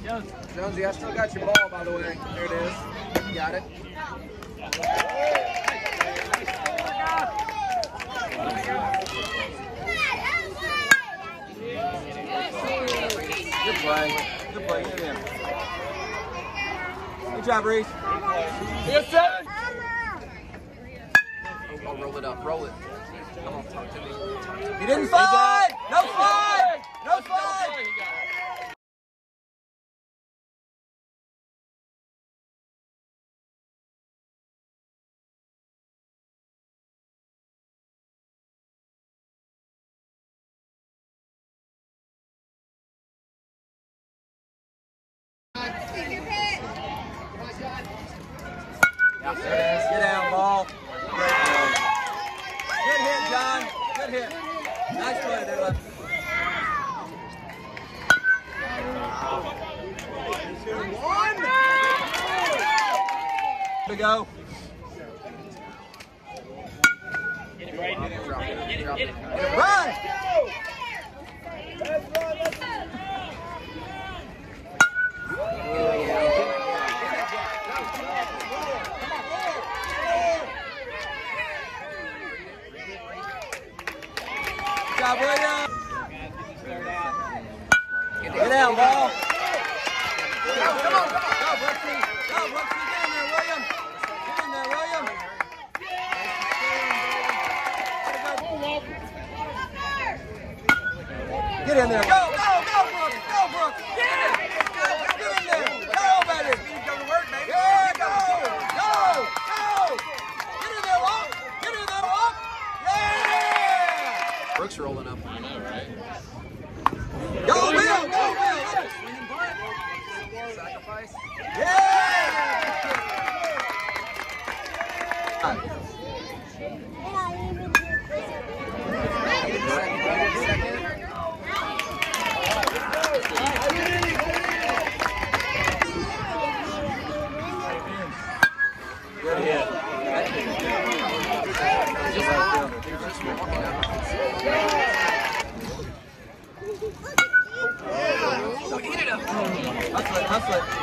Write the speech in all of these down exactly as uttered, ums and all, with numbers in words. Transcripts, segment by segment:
Jonesy, I still got your ball, by the way. There it is. You got it. Good play. Good play. Get him. Good job, Reese. Yes, seven. Oh, roll it up. Roll it. Come on, talk to me. Talk to me. He didn't slide. No slide. No slide. Yeah, there it is. Get down, ball. Good hit, John. Good hit. Nice play there, left. To go. Run! Good job, William. Get down, ball. Come on, come on. Go, Brooksy. Go, Brooksy. Get in there, William. Get in there, William. Get in there. Go, go, go, Brooks. Go, Brooks. Get in there. Get in there. Go, baby. Yeah, go. Go. Go. Get in there, Walk. Get in there, Walk. Yeah. Brooks rolling up. I know, right? Go, Bill. Go, Bill. Sacrifice. Yeah. Good hit. Hustle it, hustle it.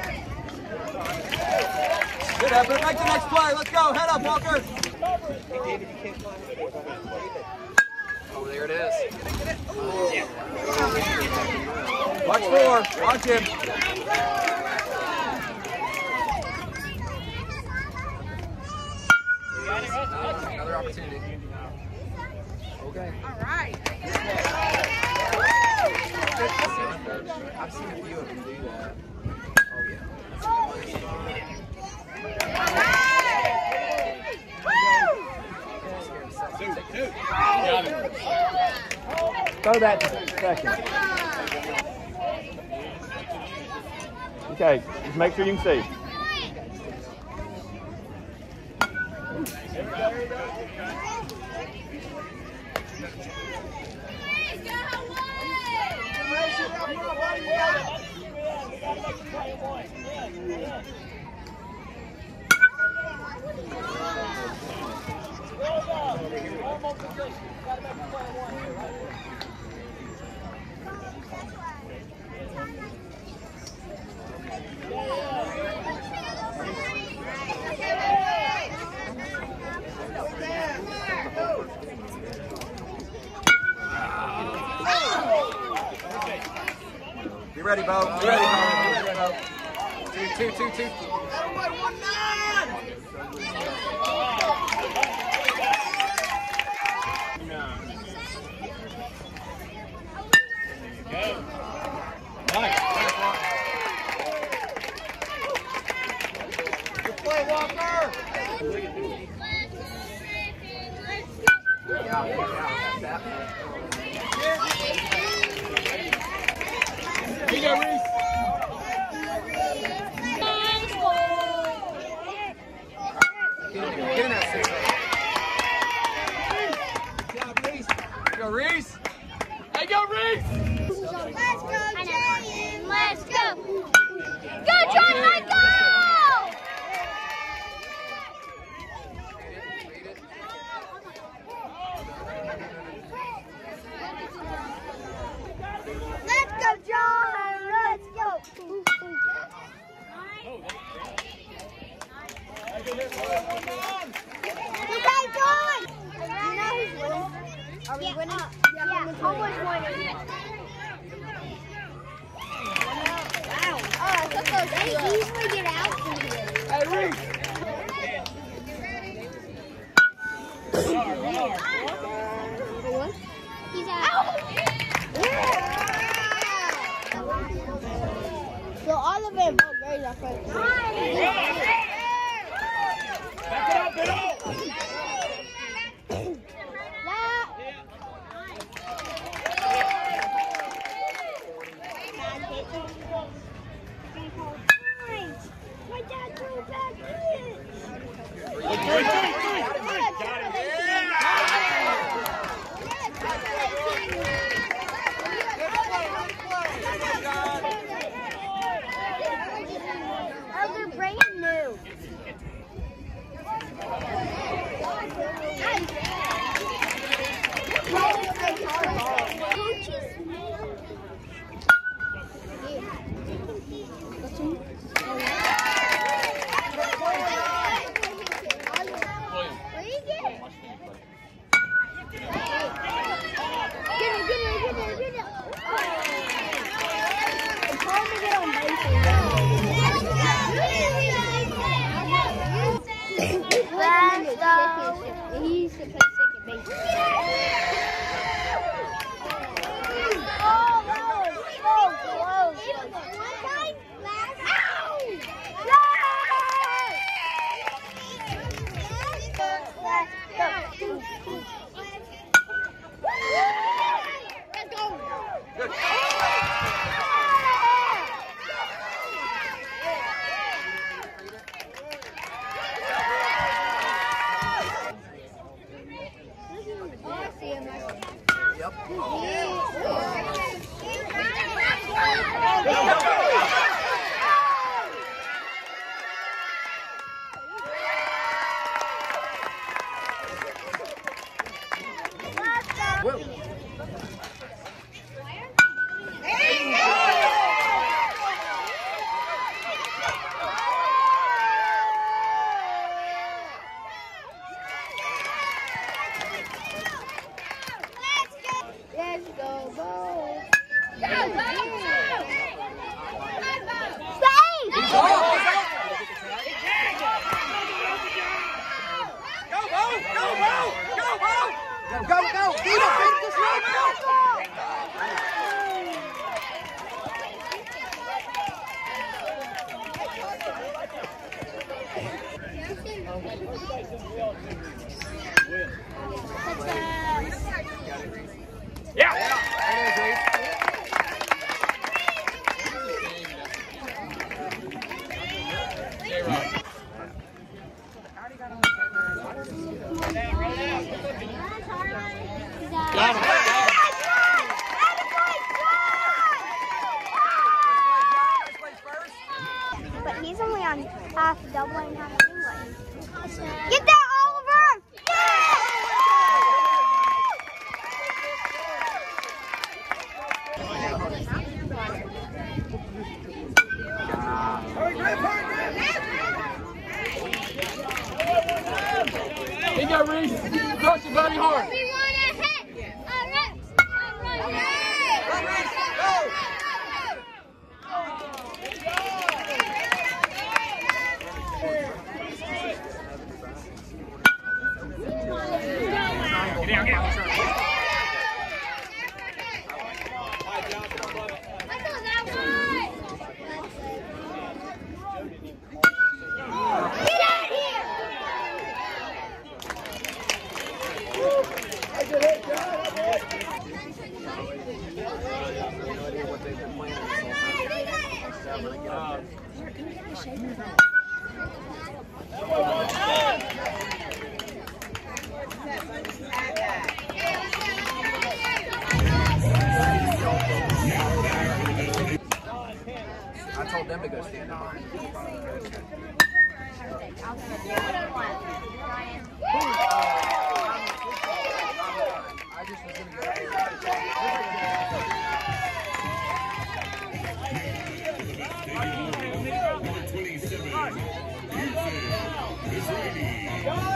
Good effort. Make the next play. Let's go. Head up, Walker. Oh, there it is. Watch four. Watch him. Another opportunity. Okay. All right. I've seen a few of them do that. Oh, yeah. Throw that to second. Okay, just make sure you can see. Be ready, Bo. Be ready, Bo. Be ready, Bo. Two, two, two, two. Good play, Walker. Yeah, yeah, that. Here you go, Reese. easily get out from here. Hey, Reese. He's out. So all of them both grades are first. Back it up, get up. My dad threw it back in. Oh, they're brand new. He used to play second base. Oh, oh, close. Let's go. Yep. Whoa. Let's go, go. Go, go, go. Go, Bo! Go, Bo! Go, Bo! Go, go, go! Beat him! Beat this right now! Yeah! Got him. But he's only on half double and half English. Get that, Oliver! He got Reese. Crush it, buddy, hard. We want to hit! All right! All right! I told them to go stand up. I just was gonna go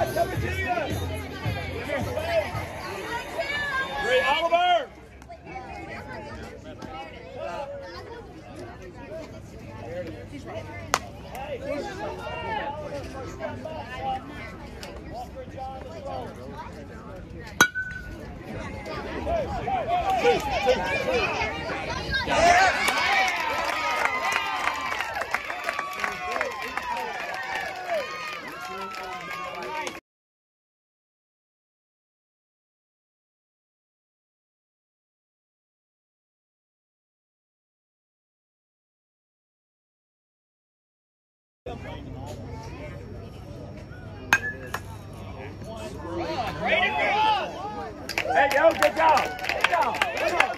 Three, Oliver! Hey, yo, good job. Good job. Good job.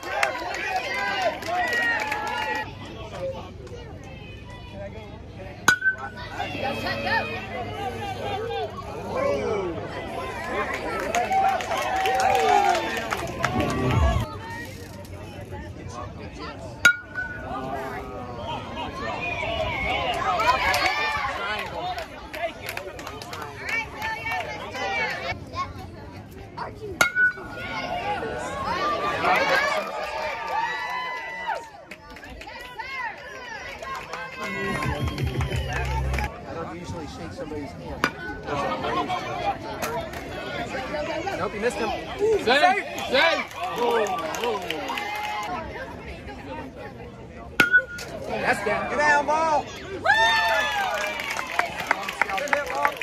I don't usually shake somebody's hand. Nope, you missed him. Safe! Safe! That's down. Get down, ball! Good hit, ball.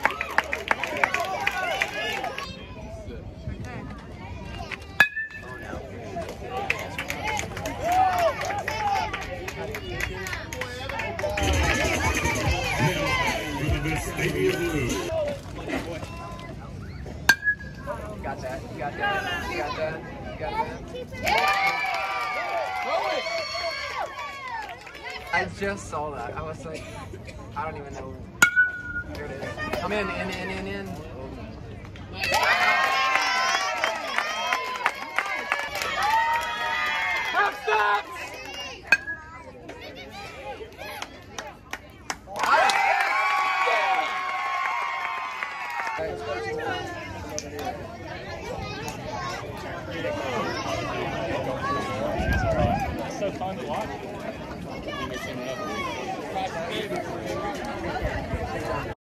You got that. You got that. You got that. You got that. I just saw that. I was like, I don't even know. There it is. I'm in, in, in, in, in. Half stop! That's so fun to watch.